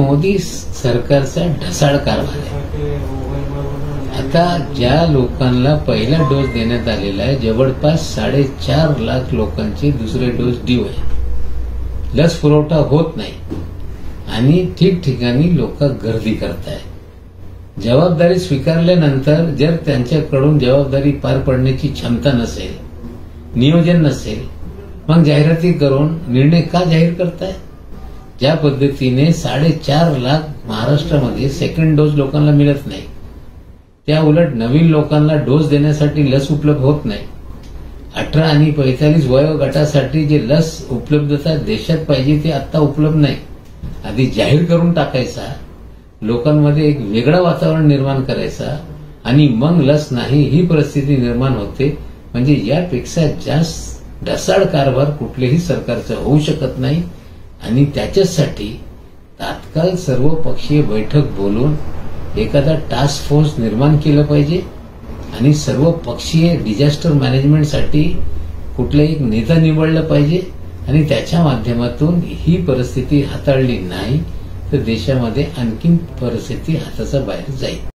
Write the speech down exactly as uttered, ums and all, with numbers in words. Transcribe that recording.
मोदी सरकारचा ढसाळ कारभार आहे. आता ज्या लोकांना पहिला डोस देण्यात आलेला आहे, जवळपास साडेचार लाख लोकांचे दुसरे डोस ड्यू आहे. लस पुरवठा होत नाही आणि ठिकठिकाणी लोक गर्दी करतायत. जबाबदारी स्वीकारल्यानंतर जर त्यांच्याकडून जबाबदारी पार पडण्याची क्षमता नसेल, नियोजन नसेल, मग जाहिराती करून निर्णय का जाहीर करताय? ज्या पद्धतीने साडेचार लाख महाराष्ट्रामध्ये सेकंड डोस लोकांना मिळत नाही, त्या उलट नवीन लोकांना डोस देण्यासाठी लस उपलब्ध होत नाही. अठरा आणि पैंतालीस वयोगटासाठी जे लस उपलब्धता देशात पाहिजे ते आता उपलब्ध नाही. आधी जाहीर करून टाकायचा, लोकांमध्ये एक वेगळं वातावरण निर्माण करायचा आणि मग लस नाही ही परिस्थिती निर्माण होते. म्हणजे यापेक्षा जास्त ढसाळ कारभार कुठल्याही सरकारचा होऊ शकत नाही. आणि त्याच्यासाठी तात्काळ सर्वपक्षीय बैठक बोलून एखादा टास्क फोर्स निर्माण केलं पाहिजे आणि सर्व पक्षीय डिझास्टर मॅनेजमेंटसाठी कुठलं एक नेता निवडलं पाहिजे आणि त्याच्या माध्यमातून ही परिस्थिती हाताळली नाही तर देशामध्ये आणखीन परिस्थिती हाताच्या बाहेर जाईल.